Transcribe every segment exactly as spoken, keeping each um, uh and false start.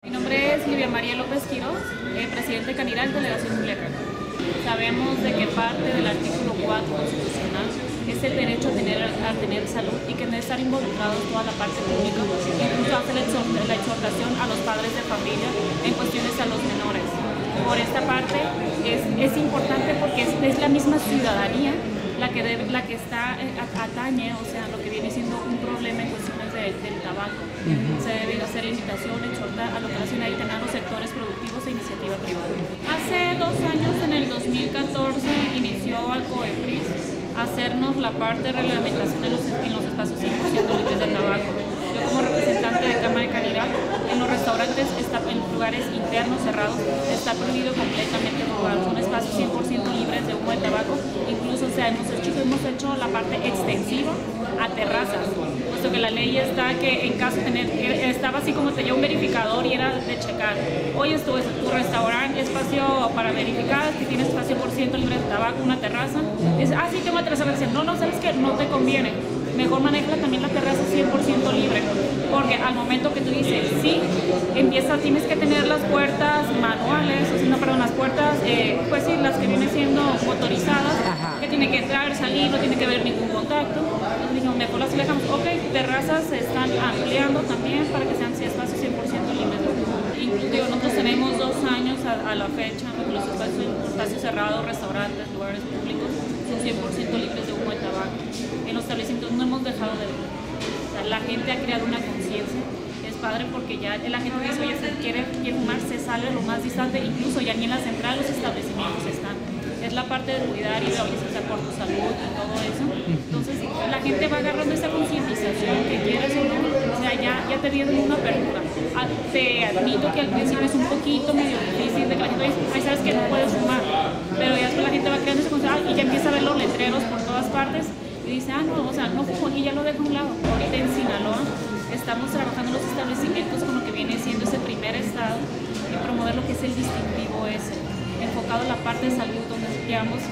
Mi nombre es Livia María López Quiroz, eh, presidente de Canidad, Delegación Culiacán. Sabemos de que parte del artículo cuatro constitucional es el derecho a tener, a tener salud y que debe estar involucrado en toda la parte pública. Incluso hace la exhortación a los padres de familia en cuestiones a los menores. Por esta parte es, es importante porque es, es la misma ciudadanía la que, debe, la que está eh, atañe, o sea, lo que viene siendo un problema en cuestiones de, del tabaco. Uh-huh. Se debe hacer la invitación, exhortar a lo que hacen ahí tener los sectores productivos e iniciativa privada. Hace dos años, en el dos mil catorce, inició Alcoepris a hacernos la parte de reglamentación de los, en los espacios cien por ciento libres de tabaco. Yo como representante de Cámara de Calidad, en los restaurantes, está, en lugares internos cerrados, está prohibido completamente jugar. Son espacios cien por ciento libres de humo de tabaco. Incluso, o sea, hemos hecho, hemos hecho la parte extensiva a terrazas, puesto que la ley está que en caso de tener, estaba así como tenía un verificador y era de checar. Oye, esto es tu restaurante, espacio para verificar, que tienes espacio cien por ciento libre de tabaco, una terraza. Es, ah, sí, tengo una terraza. Dicen, no, no, sabes que no te conviene. Mejor maneja también la terraza cien por ciento libre, porque al momento que tú dices sí, empieza, tienes que tener las puertas manuales, o sea, no, perdón, las puertas, eh, pues sí, las que vienen siendo motorizadas, Ajá. que tiene que entrar, salir, no tiene que haber ningún contacto. Entonces dijimos, mejor las dejamos, ok, terrazas se están ampliando también para que sean espacios cien por ciento libres. Incluso nosotros tenemos dos años a, a la fecha, los espacios, espacios cerrados, restaurantes, lugares públicos, son cien por ciento libres de humo de tabaco. En los establecimientos no hemos dejado de ver. O sea, la gente ha creado una conciencia. Es padre porque ya la gente dice, oye, si quiere, quiere fumar, se sale lo más distante, incluso ya ni en la central los establecimientos están. Es la parte de cuidar y de, oye, se sea por tu salud y todo eso. Entonces, la gente va agarrando esa concientización que quieres o no. O sea, ya, ya te dieron una apertura. Te admito que al principio es un poquito medio difícil de que la gente dice, ay, sabes que no puedes fumar. Pero ya después la gente va creando esa conciencia y ya empieza a ver los letreros por todas partes. Y dice, ah, no, o sea, no fumo y ya lo dejo a un lado. Ahorita en Sinaloa estamos trabajando en los establecimientos con lo que viene siendo ese primer estado y promover lo que es el distintivo ese, enfocado en la parte de salud, donde llevamos,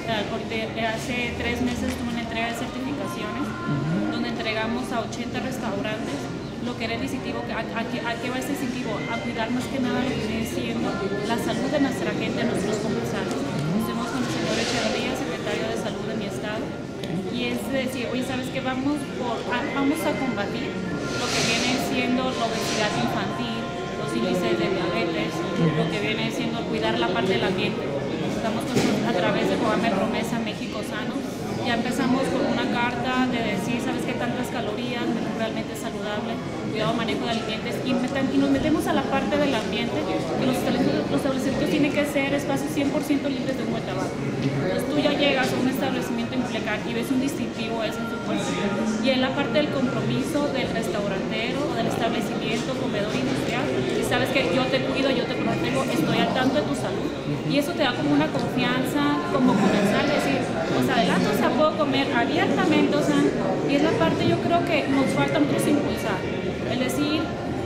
hace tres meses tuve una entrega de certificaciones, uh-huh. donde entregamos a ochenta restaurantes lo que era el distintivo, a, a, a qué va ese distintivo, a cuidar más que nada lo que viene siendo la salud de nuestra gente, de nuestros comensales. Estamos con el señor Echeverría, secretario de Salud de mi estado, y es decir, oye, ¿sabes qué? Vamos, por, a, vamos a combatir lo que viene siendo la obesidad infantil, los índices de diabetes, lo que viene siendo cuidar la parte del ambiente. Estamos con, a través del programa de Promesa México Sano. Ya empezamos con una carta de decir, ¿sabes qué? Tantas calorías, realmente saludable, cuidado, manejo de alimentos, y, meten, y nos metemos a la parte del ambiente, que los establecimientos tienen que ser espacios cien por ciento libres de humo de tabaco. Entonces tú ya llegas a un establecimiento en Culiacán y ves un distintivo ese en su puesto, y en la parte del compromiso del restaurantero o del establecimiento, comedor industrial, y sabes que yo te cuido, yo te protejo, estoy al tanto de tu salud, y eso te da como una confianza, como comenzar a decir, pues adelante, o sea, puedo comer abiertamente, o sea, y es la parte yo creo que nos falta nosotros impulsar, es decir,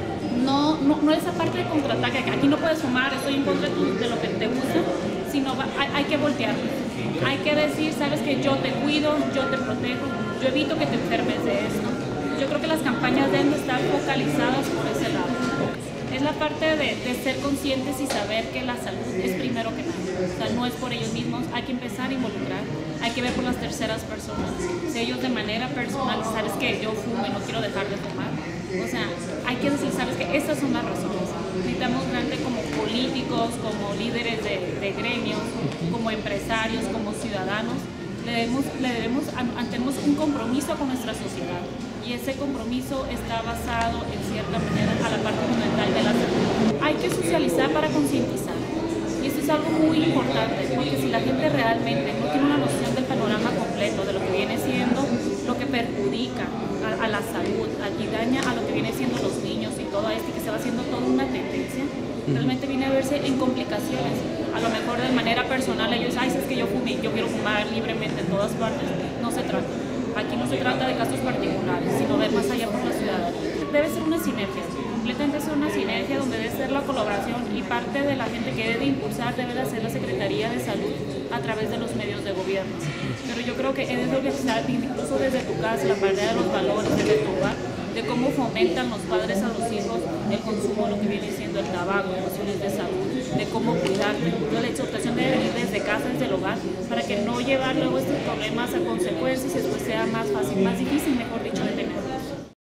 no, no, no esa parte de contraataque, que aquí no puedes fumar, estoy en contra de, tu, de lo que te gusta, sino va, hay, hay que voltear, hay que decir, sabes que yo te cuido, yo te protejo, yo evito que te enfermes de esto. Yo creo que las campañas deben estar focalizadas por ese lado. Es la parte de, de ser conscientes y saber que la salud es primero que nada. O sea, no es por ellos mismos, hay que empezar a involucrar, hay que ver por las terceras personas. Si ellos de manera personal, sabes que yo fumo y no quiero dejar de fumar, o sea, hay que decir, sabes que estas son las razones. Necesitamos realmente como políticos, como líderes de, de gremios, como empresarios, como ciudadanos, le debemos, le debemos, tenemos un compromiso con nuestra sociedad. Y ese compromiso está basado en cierta manera a la parte fundamental de la salud. Hay que socializar para concientizar. Y esto es algo muy importante, porque si la gente realmente no tiene una noción del panorama completo, de lo que viene siendo, lo que perjudica a, a la salud, y daña a lo que viene siendo los niños y todo esto, y que se va haciendo toda una tendencia, realmente viene a verse en complicaciones. A lo mejor de manera personal ellos, ay, es que yo fumé, yo quiero fumar libremente en todas partes. No se trata. Aquí no se trata de casos particulares, sino ver más allá por la ciudadanía. Debe ser una sinergia, completamente ser una sinergia donde debe ser la colaboración, y parte de la gente que debe impulsar debe de ser la Secretaría de Salud a través de los medios de gobierno. Pero yo creo que es organizar incluso desde tu casa, la parte de los valores, desde tu hogar, de cómo fomentan los padres a los hijos el consumo, lo que viene siendo el tabaco, cuestiones de salud, de cómo cuidarte. Entonces, la exhortación debe venir desde casa, desde el hogar, para que no llevar luego estos problemas a consecuencias y después sea más fácil, más difícil, mejor dicho, de tener.